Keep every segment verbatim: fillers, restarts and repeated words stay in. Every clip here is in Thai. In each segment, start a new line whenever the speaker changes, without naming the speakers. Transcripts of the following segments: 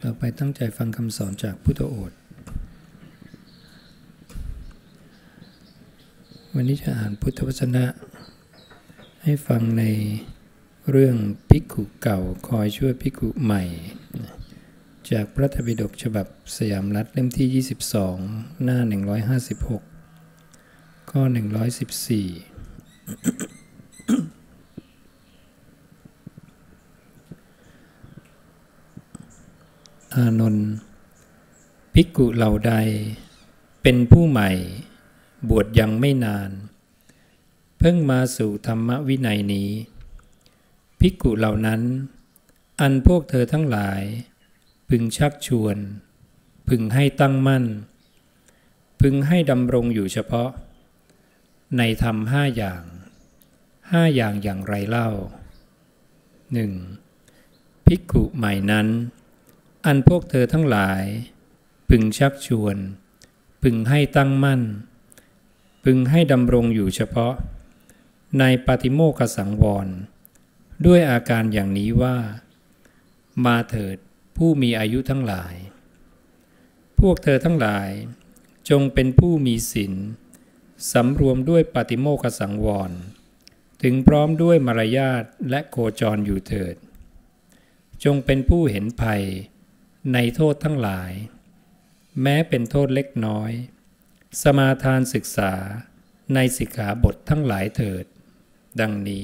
ต่อไปตั้งใจฟังคำสอนจากพุทธโอษฐ์วันนี้จะอ่านพุทธวจนะให้ฟังในเรื่องภิกขุเก่าคอยช่วยภิกขุใหม่จากพระไตรปิฎกฉบับสยามรัฐเล่มที่ยี่สิบสองหน้าหนึ่งร้อยห้าสิบหกข้อหนึ่งร้อยสิบสี่อานนท์ภิกขุเหล่าใดเป็นผู้ใหม่บวชยังไม่นานเพิ่งมาสู่ธรรมวินัยนี้ภิกขุเหล่านั้นอันพวกเธอทั้งหลายพึงชักชวนพึงให้ตั้งมั่นพึงให้ดำรงอยู่เฉพาะในธรรมห้าอย่างห้าอย่างอย่างไรเล่าหนึ่งภิกขุใหม่นั้นอันพวกเธอทั้งหลายพึงชักชวนพึงให้ตั้งมั่นพึงให้ดำรงอยู่เฉพาะในปาติโมกขสังวรด้วยอาการอย่างนี้ว่ามาเถิดผู้มีอายุทั้งหลายพวกเธอทั้งหลายจงเป็นผู้มีศีลสำรวมด้วยปาติโมกขสังวรถึงพร้อมด้วยมารยาทและโคจรอยู่เถิดจงเป็นผู้เห็นภัยในโทษทั้งหลายแม้เป็นโทษเล็กน้อยสมาทานศึกษาในสิกขาบททั้งหลายเถิดดังนี้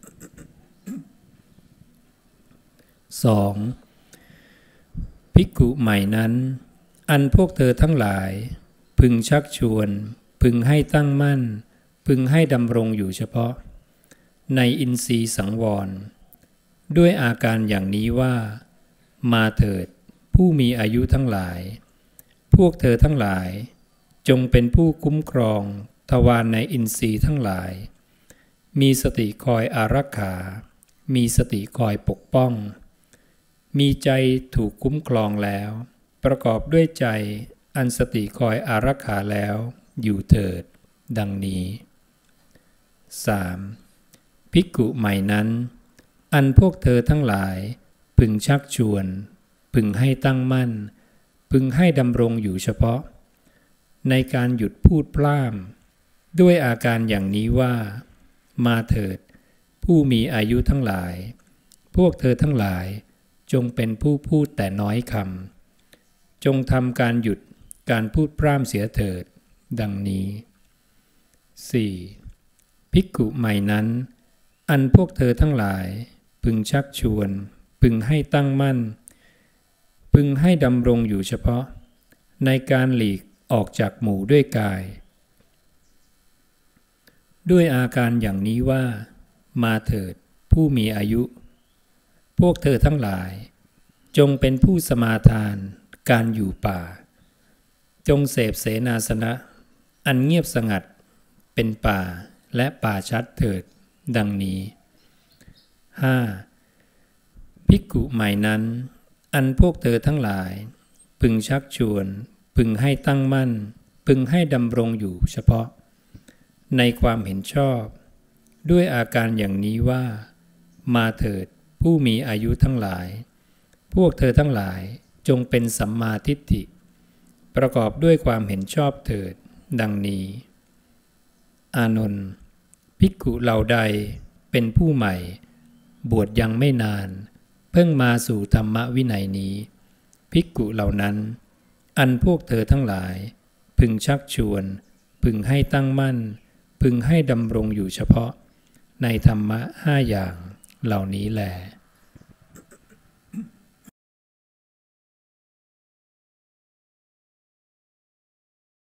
สอง. ภิกขุใหม่นั้นอันพวกเธอทั้งหลายพึงชักชวนพึงให้ตั้งมั่นพึงให้ดำรงอยู่เฉพาะในอินทรีย์สังวรด้วยอาการอย่างนี้ว่ามาเถิดผู้มีอายุทั้งหลายพวกเธอทั้งหลายจงเป็นผู้คุ้มครองทวารในอินทรีย์ทั้งหลายมีสติคอยอารักขามีสติคอยปกป้องมีใจถูกคุ้มครองแล้วประกอบด้วยใจอันสติคอยอารักขาแล้วอยู่เถิดดังนี้ สาม. ภิกขุใหม่นั้นอันพวกเธอทั้งหลายพึงชักชวนพึงให้ตั้งมั่นพึงให้ดำรงอยู่เฉพาะในการหยุดพูดพร่ำด้วยอาการอย่างนี้ว่ามาเถิดผู้มีอายุทั้งหลายพวกเธอทั้งหลายจงเป็นผู้พูดแต่น้อยคำจงทำการหยุดการพูดพร่ำเสียเถิดดังนี้ สี่. ภิกขุใหม่นั้นอันพวกเธอทั้งหลายพึงชักชวนพึงให้ตั้งมั่นพึงให้ดำรงอยู่เฉพาะในการหลีกออกจากหมู่ด้วยกายด้วยอาการอย่างนี้ว่ามาเถิดผู้มีอายุพวกเธอทั้งหลายจงเป็นผู้สมาทานการอยู่ป่าจงเสพเสนาสนะอันเงียบสงัดเป็นป่าและป่าชัดเถิดดังนี้ ห้า. ภิกขุใหม่นั้นอันพวกเธอทั้งหลายพึงชักชวนพึงให้ตั้งมั่นพึงให้ดำรงอยู่เฉพาะในความเห็นชอบด้วยอาการอย่างนี้ว่ามาเถิดผู้มีอายุทั้งหลายพวกเธอทั้งหลายจงเป็นสัมมาทิฏฐิประกอบด้วยความเห็นชอบเถิดดังนี้อานนท์ภิกขุเหล่าใดเป็นผู้ใหม่บวชยังไม่นานเพิ่งมาสู่ธรรมวินัยนี้ภิกขุเหล่านั้นอันพวกเธอทั้งหลายพึงชักชวนพึงให้ตั้งมั่นพึงให้ดำรงอยู่เฉพาะในธรรมะห้าอย่างเหล่านี้แล